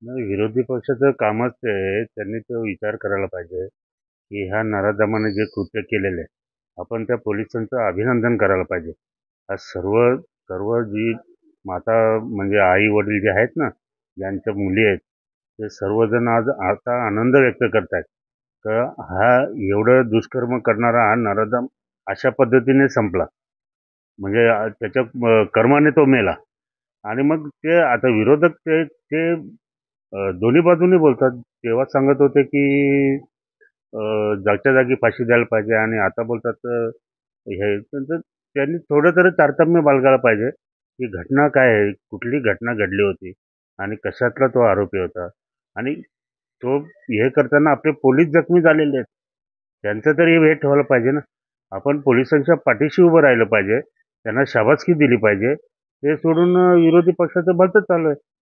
नाही, विरोधी पक्षाचं कामच ते आहे. त्यांनी तो विचार करायला पाहिजे, की ह्या नराधमाने जे कृत्य केलेलं आहे, आपण त्या पोलिसांचं अभिनंदन करायला पाहिजे. आज सर्व सर्व जी माता म्हणजे आई-वडील जे आहेत ना, ज्यांच्या मुली आहेत, ते सर्वजण आज आता आनंद व्यक्त करतायत. तर हा एवढं दुष्कर्म करणारा हा नराधम अशा पद्धतीने संपला. म्हणजे त्याच्या कर्माने तो मेला. आणि मग ते आता विरोधक ते ते दोन्ही बाजूनी बोलतात. तेव्हा सांगत होते, की जागच्या जागी फाशी द्यायला पाहिजे आणि आता बोलतात हे तर त्यांनी थोडं तरी तारतम्य बाळगायला पाहिजे, की घटना काय आहे? कुठली घटना घडली होती? आणि कशातला तो आरोपी होता? आणि तो हे करताना आपले पोलीस जखमी झालेले आहेत. त्यांचं तरी हे ठेवायला पाहिजे ना. आपण पोलिसांच्या पाठीशी उभं राहिलं पाहिजे. त्यांना शाबासकी दिली पाहिजे. ते सोडून विरोधी पक्षाचं भलतंच चालू आहे.